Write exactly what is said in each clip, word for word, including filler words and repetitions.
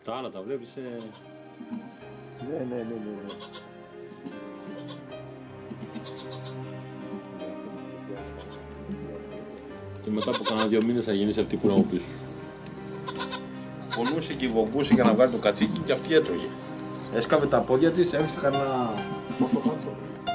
Τα άλλα τα βλέπεις. Ε... Ναι, ναι, ναι, ναι, ναι. Και μετά από κανένα δύο μήνες θα γεννήσει αυτή που είναι από πίσω. Πονούσε και βογκούσε για να βγάλει το κατσίκι και αυτή έτρωγε. Έσκαβε τα πόδια της, έβησε κανένα πόσο κάτω.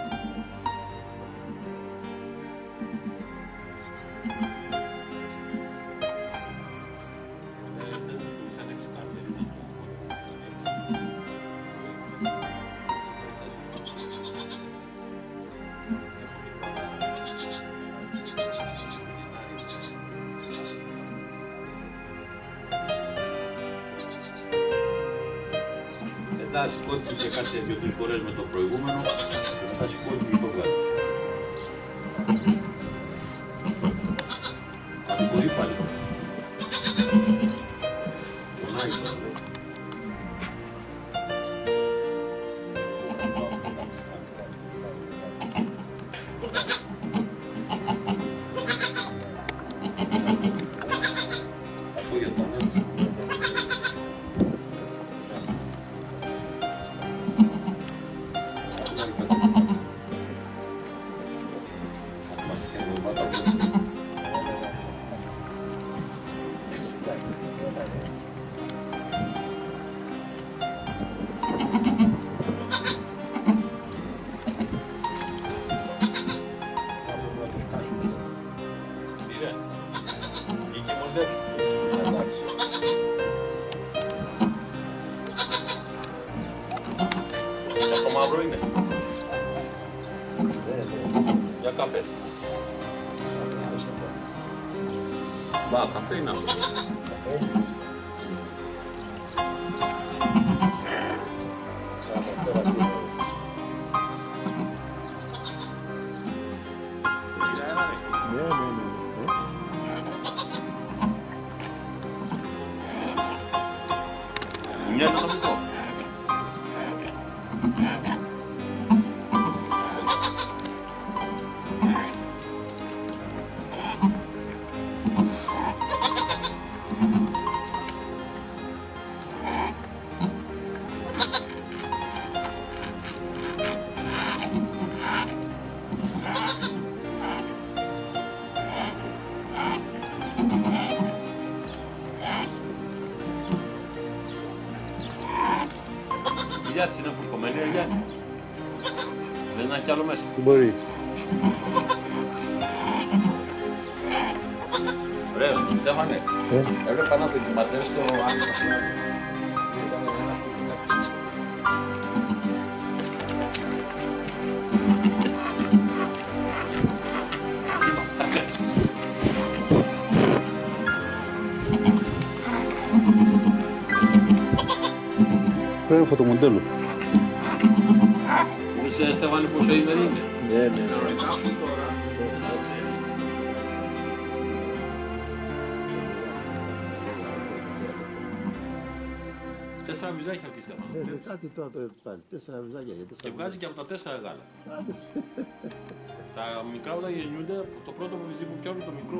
Μετά σηκώθηκε και κάτσε δύο-τρεις φορές με το προηγούμενο και μετά σηκώθηκε και το βγάλει. Ασχολεί πάλι. Πονάει τώρα. Το μαύρο είναι. Για καφέ. Μπα, καφέ είναι αυτό. Μια το μικρό. Η γιάτης είναι φουσκωμένη, η γιάτη. Δεν έχει άλλο μέσα. Μπορεί. Ωραία, Στέφανε. Έβλεπα να δοκιματέρ στο άλλο. Πρέπει να φωτομοντέλο. Είσαι Στέφανη πόσο ημέρη είναι. Ναι, ναι. Κανονικά αυτό τώρα. Τέσσερα βυζάκια αυτή η Στέφανη. Ναι, ναι, κάτι τώρα το πάλι. Τέσσερα βυζάκια για τέσσερα. Και βγάζει και από τα τέσσερα γάλα. Τα μικρά όταν γεννιούνται, το πρώτο βυζί που πιάνουν το μικρό.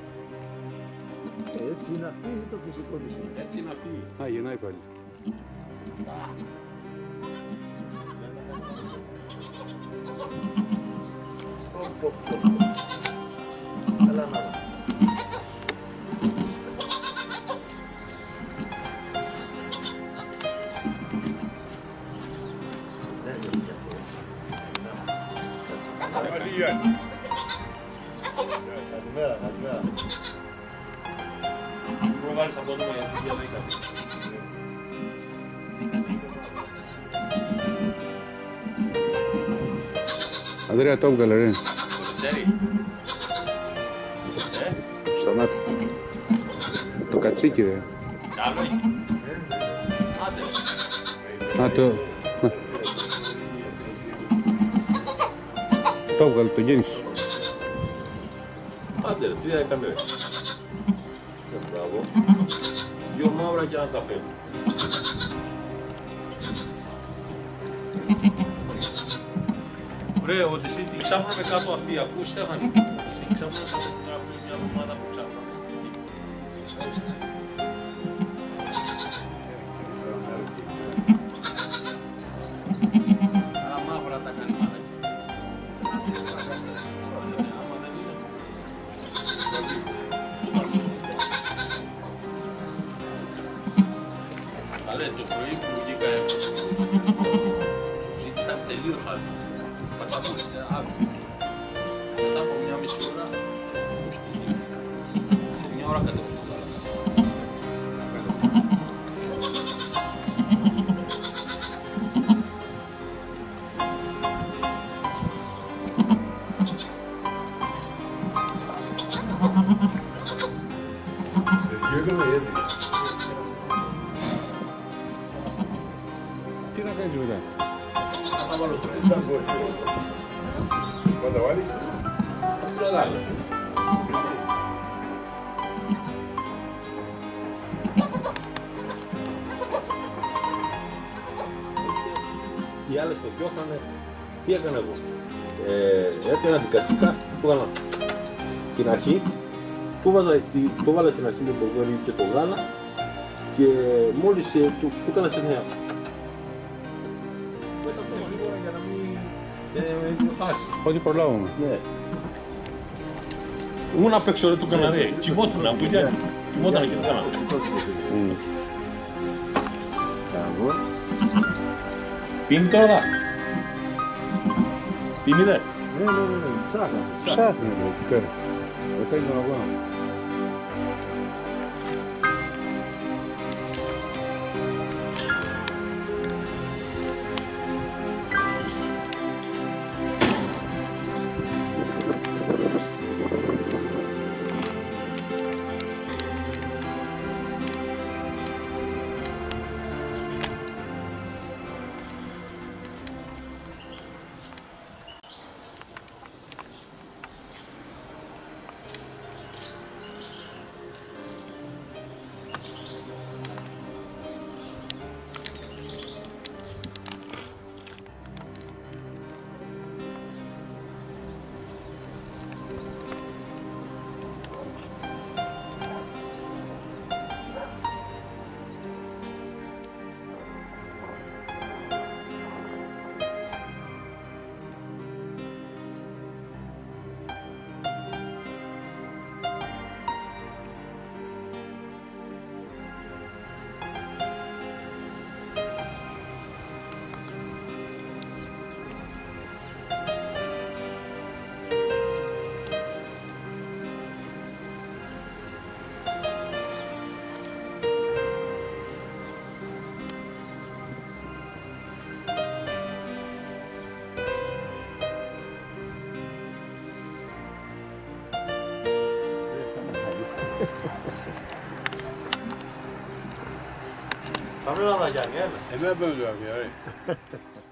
Ε, έτσι είναι αυτή ή το φυσικό της είναι. Έτσι είναι αυτή. Α, γεννάει πάλι. Καλά να δω. Καλημέρα, καλημέρα. Προβάλλεις αυτό το για τη διαδικασία. Ανδρέα, το έβγαλε, ρε. Ξέρει. Στο μάτι. Το κατσίκι, ρε. Άλλο έχει. Άντε. Α, το... Το έβγαλε, το γέννησε. Άντε ρε, τι έκανε ρε. Μπράβο. Δυο μαύρα και ένα καφέ. Βρε, ότι εσύ τι ξάφναμε κάτω αυτή, ακούς Στέφανη. Εσύ ξάφναμε κάτω μια εβδομάδα που ξάφναμε. Αλλά το πρωί που βγήκα ζήτησα τελείως άλλο. Θα τα ακούσετε αύριο. Μετά από μια μισή ώρα, σε μια ώρα κατέβω στο γάλα. Τι να κάνεις μετά? Θα τα βάλω τώρα. Πού τα βάλεις? Στο γάλα. Οι άλλες το διώχνανε. Τι έκανα εγώ? Ε, έκανα την κατσίκα, που έκανα στην αρχή, που βάζα, που βάλα στην αρχή με το ζόρι και το γάλα και μόλις ε, του, του έκανα σε νέα. Μέσα από το γρήγορα για να μην ε, το χάσει. Ό,τι προλάβουμε. Ναι. Ήμουν απ' έξω ρε του έκανα ρε. Κοιμότανε από γεια. Κοιμότανε και το έκανα. Πίνει τώρα δα. Πίνει ρε. Ναι, ναι, ναι, ψάχνα. Ψάχνε ρε, εκεί πέρα. Δεν κάνει τον αγώνα. Θα πρέπει να τα Γιάννη, έλα. Εμένα πέντε το αγγέλα, ρε.